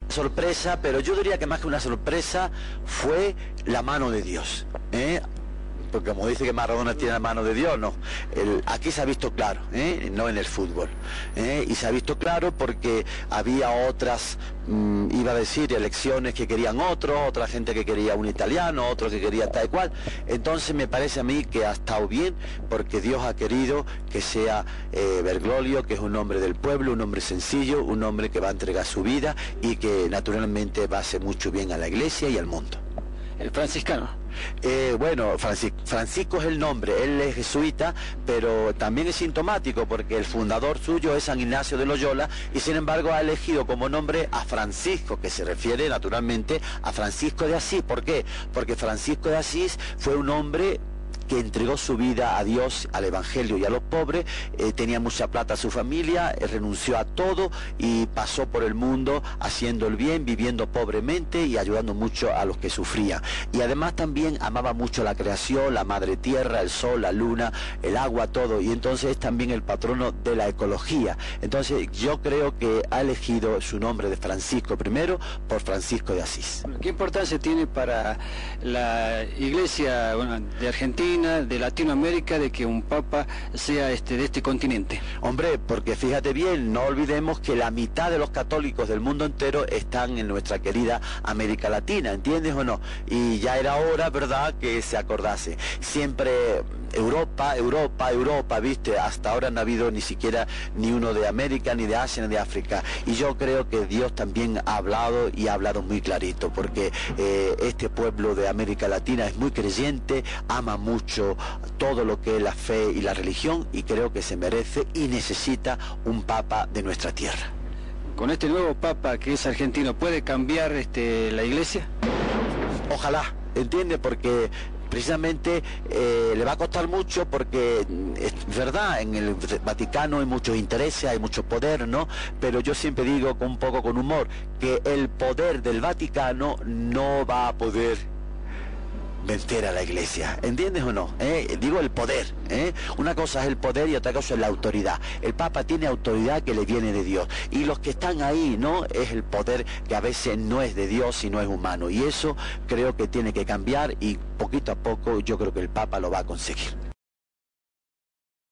sorpresa, pero yo diría que más que una sorpresa fue la mano de Dios, ¿eh? Porque como dice que Maradona tiene la mano de Dios, no. Aquí se ha visto claro, no en el fútbol. Y se ha visto claro porque había otras, iba a decir, elecciones que querían otros, otra gente que quería un italiano, otro que quería tal cual. Entonces me parece a mí que ha estado bien, porque Dios ha querido que sea Bergoglio, que es un hombre del pueblo, un hombre sencillo, un hombre que va a entregar su vida y que naturalmente va a hacer mucho bien a la iglesia y al mundo. El franciscano. Bueno, Francisco es el nombre, él es jesuita, pero también es sintomático porque el fundador suyo es San Ignacio de Loyola y sin embargo ha elegido como nombre a Francisco, que se refiere naturalmente a Francisco de Asís. ¿Por qué? Porque Francisco de Asís fue un hombre que entregó su vida a Dios, al Evangelio y a los pobres, tenía mucha plata su familia, renunció a todo y pasó por el mundo haciendo el bien, viviendo pobremente y ayudando mucho a los que sufrían. Y además también amaba mucho la creación, la madre tierra, el sol, la luna, el agua, todo, y entonces es también el patrono de la ecología. Entonces yo creo que ha elegido su nombre de Francisco primero por Francisco de Asís. ¿Qué importancia tiene para la iglesia de Argentina, de Latinoamérica, de que un papa sea de este continente? Hombre, porque fíjate bien, no olvidemos que la mitad de los católicos del mundo entero están en nuestra querida América Latina, ¿entiendes o no? Y ya era hora, ¿verdad?, que se acordase. Siempre Europa, Europa, Europa, ¿viste? Hasta ahora no ha habido ni siquiera ni uno de América, ni de Asia, ni de África. Y yo creo que Dios también ha hablado y ha hablado muy clarito, porque este pueblo de América Latina es muy creyente, ama mucho todo lo que es la fe y la religión, y creo que se merece y necesita un papa de nuestra tierra. ¿Con este nuevo papa que es argentino puede cambiar la iglesia? Ojalá, ¿entiende? Porque precisamente le va a costar mucho, porque es verdad, en el Vaticano hay muchos intereses, hay mucho poder, ¿no? Pero yo siempre digo un poco con humor que el poder del Vaticano no va a poder vencer a la iglesia, ¿entiendes o no? Digo el poder, una cosa es el poder y otra cosa es la autoridad. El Papa tiene autoridad que le viene de Dios, y los que están ahí, ¿no?, es el poder que a veces no es de Dios sino es humano, y eso creo que tiene que cambiar, y poquito a poco yo creo que el Papa lo va a conseguir.